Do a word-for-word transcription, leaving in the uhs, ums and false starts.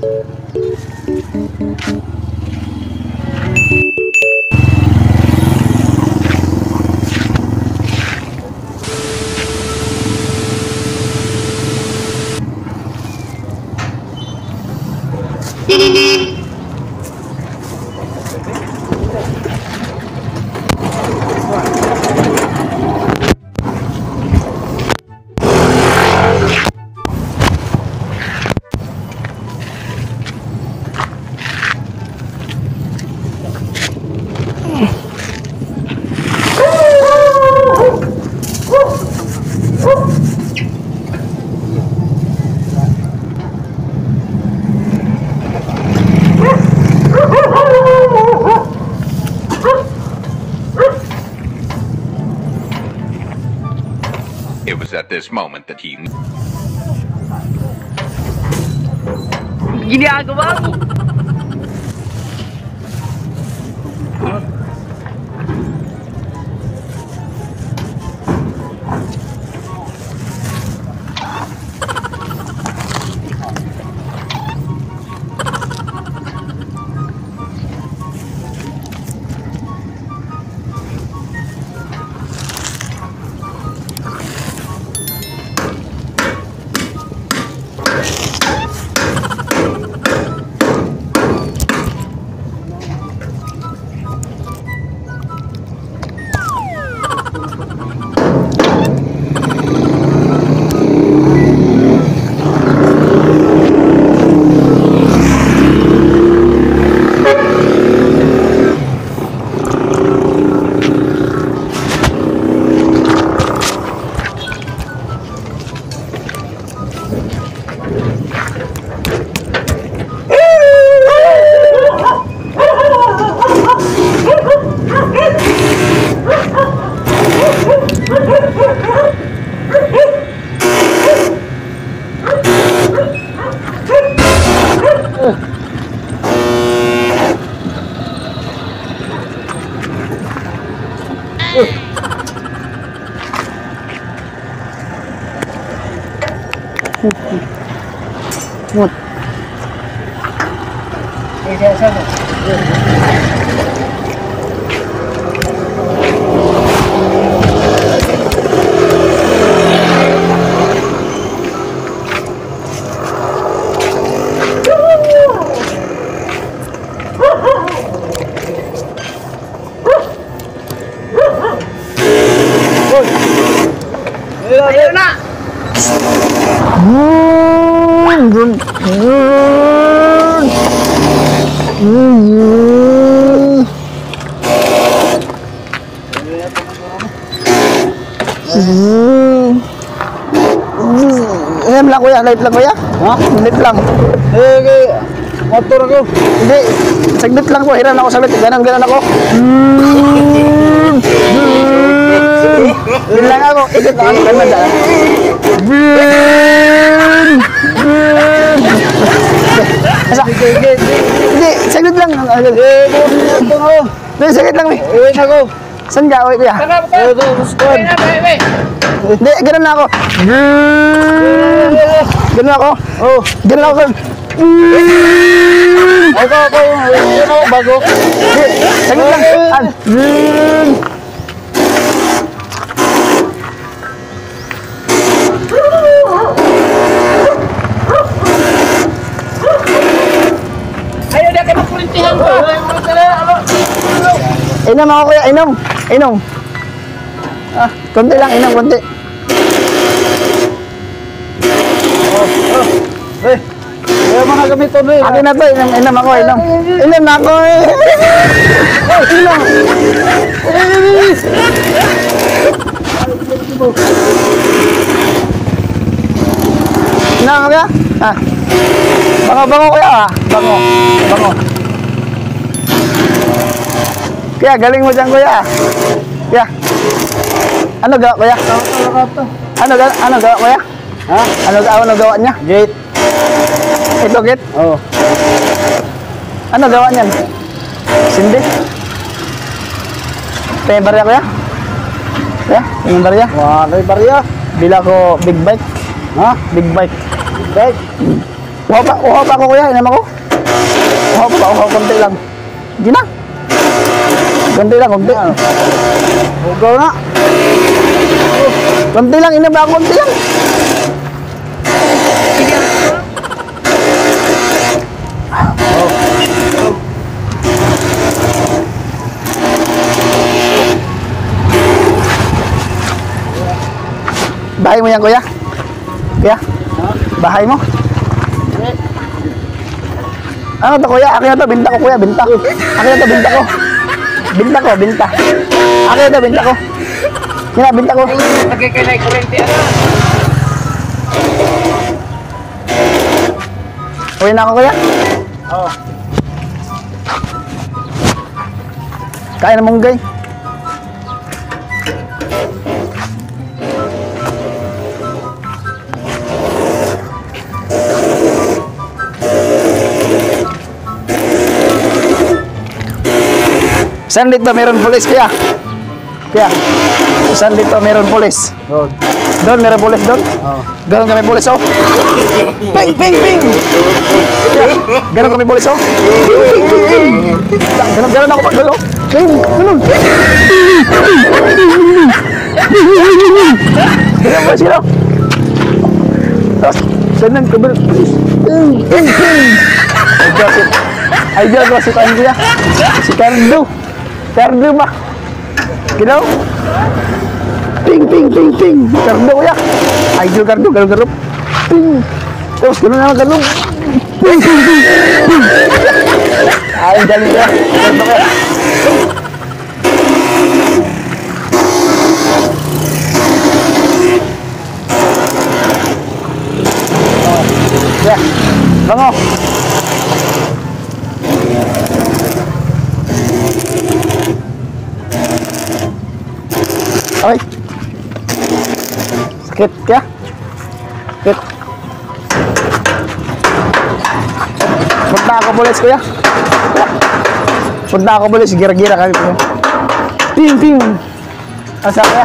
It was at this moment that he... Ginagawa mo! Mut. Eh, dia sana. Ayo nak. Hmm, hmm, hmm, hmm. Em lang kuya, light lang kuya. Ha? Light lang. Eh, motor ako. Hindi, saglit lang po. Hiran ako saglit. Ganan, ganan ako. Hmm. Yun lang ako. Ikot ako. Ganan daan. Asa? Hindi, saglit lang. Hindi, saglit lang. Uwi na ako. Saan ka? Uwi kuya? Sana ba? Uwi na, bebe. Hindi, ganun na ako. Ganun ako. Oh, ganun ako. Ako, ako. Ganun ako, bago. Hindi, saglit lang. Ayo dia kayak kulintihan ko. Inom ako kuya, inom. Inom. Ah, konti lang, inom, konti. Oh, oh. Eh, kaya mga gamiton eh. Akin na to, inom, inom ako, inom. Inom na ako eh. Inom. Inom ako kuya? Ah. Bango, bango kuya ah. Bango, bango. Kuya, galing mo dyan kuya. Kuya. Ano gawa kuya? Ano gawa? Ano gawa kuya? Ha? Ano gawa? Ano gawa niya? Gate. Ito gate? Oo. Ano gawa niyan? Sindi? Ito yung barya kuya? Kuya? Yung barya? Wala yung barya. Bila ko big bike. Ha? Big bike. Big bike? Uhaw pa, uhaw pa ako kuya, inam ako. Uhaw pa, uhaw, konti lang. Hindi na. Konti lang, konti. Ugaw na. Konti lang, inam ako, konti lang. Bahay mo yan, kuya? Kuya? Bahay mo? Ano to, kuya? Akin na to, binta ko, kuya, binta. Akin na to, binta ko. Binta ko, binta. Akin na to, binta ko. Yan na, binta ko. Nagkikinay kurente ano? Uwi na ako, kuya? Oo. Kain na munggay. Saan dito meron pulis, kuya? Kuya, saan dito meron pulis? Doon. Doon, meron pulis doon? Oo. Ganon kami pulis, oh. Ping, ping, ping! Kuya, ganon kami pulis, oh. Ganon, ganon ako pag ganon. Ping, ganon. Ganon pulis, ganon. Tapos, saan nang kabal? Ping, ping, ping! Ay, Joseph. Ay, Joseph, si Tan, kuya. Si Cardo. Cardo ba? Ginaw? Ping, ping, ping, ping. Cardo, kuya. Idol Cardo, gano'n gano'n. Ping. Tapos gano'n naman gano'n. Ping, ping, ping. Ping. Ay, galing ka. Cardo, kuya. Ya, bango. Ay. Sakit kah? Sakit. Punta ako pulis, kuya. Punta ako pulis, gira-gira kami po. Ping, ping. Asa kuya?